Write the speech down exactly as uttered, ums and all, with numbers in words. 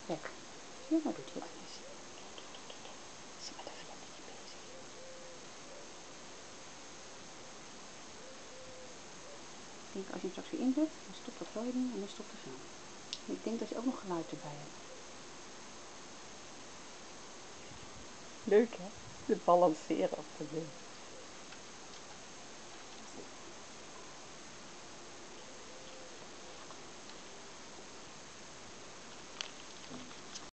Kijk, zie je, nou doet hij het eens. Kijk, kijk, kijk, kijk. Is hij met een vlekje bezig. Ik denk als je hem straks weer inzet, dan stopt dat rode en dan stopt de film. Ik denk dat je ook nog geluid erbij hebt. Leuk hè? De balanceren op de ding.